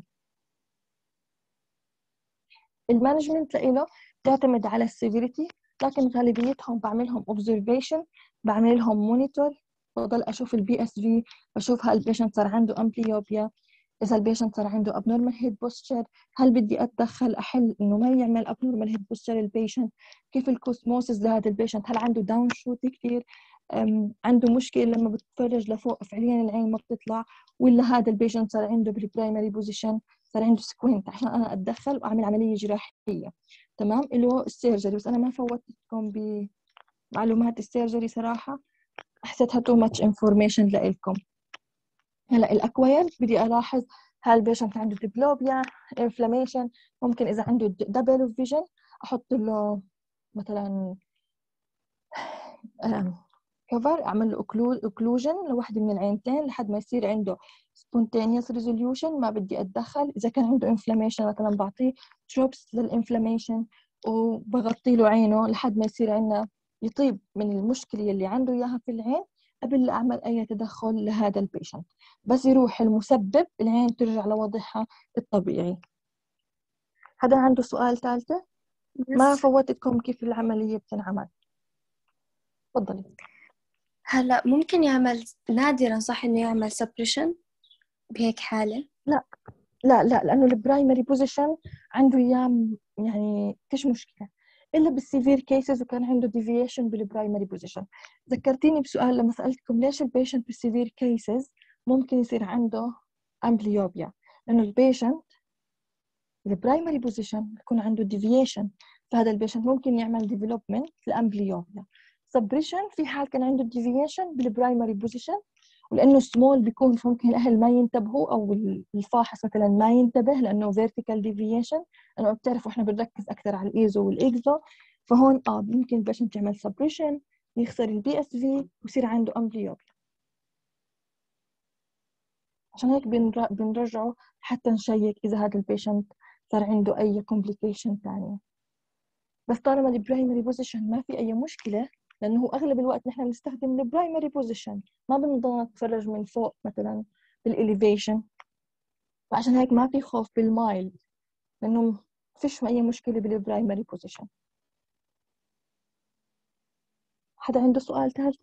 المانجمنت لإله بيعتمد على السيفيريتي، لكن غالبيتهم بعملهم observation، بعمل لهم مونيتور، بضل أشوف البي اس في، بشوف هل البيشنت صار عنده أمبليوبيا، إذا البيشنت صار عنده abnormal head posture، هل بدي أتدخل أحل إنه ما يعمل abnormal head posture البيشنت، كيف الكوسموسيس لهذا البيشنت، هل عنده داون شوت كتير، عنده مشكلة لما بتفرج لفوق فعليا العين ما بتطلع، ولا هذا البيشنت صار عنده بالبرايمري بوزيشن صار عنده سكوينت عشان أنا أتدخل وأعمل عملية جراحية. تمام، اللي هو السيرجري. بس أنا ما فوتتكم بمعلومات السيرجري صراحة، حسيتها تو ماتش انفورميشن لإلكم. هلا الأكواير بدي ألاحظ هل البيشنت عنده ديبلوبيا، انفلاميشن، ممكن إذا عنده دبل فيجن أحط له مثلا كفر، أعمل له اوكلوجن لوحدة من العينتين لحد ما يصير عنده spontaneous resolution، ما بدي أتدخل. إذا كان عنده inflammation مثلا بعطيه تروبس للإنفلاميشن وبغطي له عينه لحد ما يصير عندنا يطيب من المشكلة اللي عنده إياها في العين قبل لا أعمل أي تدخل لهذا البيشنت. بس يروح المسبب العين ترجع لوضعها الطبيعي. هذا عنده سؤال ثالثة؟ ما فوتتكم كيف العملية بتنعمل. تفضلي. هلا ممكن يعمل، نادرا صح إنه يعمل سبريشن بهيك حالة؟ لا لا لا لأنه البرايمري بوزيشن عنده أيام يعني فيش مشكلة إلا بالسيفير كيسز وكان عنده ديفيشن بالبرايمري بوزيشن. ذكرتيني بسؤال لما سألتكم ليش البيشنت بالسيفير كيسز ممكن يصير عنده أمبليوبيا، لأنه البيشنت البرايمري بوزيشن يكون عنده ديفيشن، فهذا البيشنت ممكن يعمل ديفلوبمنت لأمبليوبيا. سبريشن في حال كان عنده ديفيشن بالبرايمري بوزيشن ولأنه سمول بيكون ممكن الأهل ما ينتبهوا أو الفاحص مثلا ما ينتبه لأنه vertical deviation، لأنه بتعرفوا إحنا بنركز أكثر على الإيزو والإكزو، فهون آه ممكن البيشنت يعمل سبريشن، يخسر البي اس في ويصير عنده أمبليوبيا. عشان هيك بنر... بنرجعه حتى نشيك إذا هذا البيشنت صار عنده أي complication ثانية. بس طالما البرايمري بوزيشن ما في أي مشكلة، لأنه هو أغلب الوقت نحن بنستخدم البرايمري بوزيشن، ما بنضل نتفرج من فوق مثلا بالإليفيشن، فعشان هيك ما في خوف بالمايل لأنه فيش أي مشكلة بالبرايمري بوزيشن. حدا عنده سؤال ثالث؟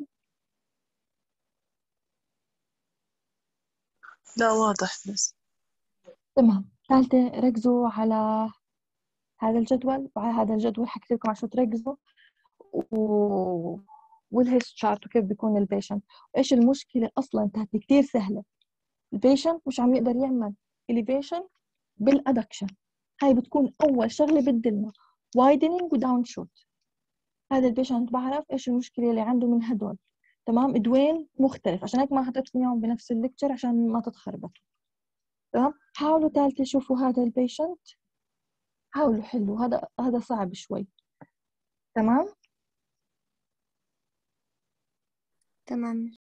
لا واضح بس. تمام. ثالثة ركزوا على هذا الجدول، وعلى هذا الجدول حكيت لكم عشان تركزوا و... والهيست شارت وكيف بيكون البيشنت وإيش المشكلة أصلا تاعتي كتير سهلة. البيشنت مش عم يقدر يعمل elevation بالأدكشن، هاي بتكون أول شغلة بدلنا widening و down shoot. هذا البيشنت بعرف إيش المشكلة اللي عنده من هدول. تمام، دوين مختلف، عشان هيك ما حطيتكم إياهم بنفس الليكتشر عشان ما تتخربطوا. تمام، حاولوا تالتة شوفوا هذا البيشنت، حاولوا حلوا، هذا هذا صعب شوي. تمام تمام.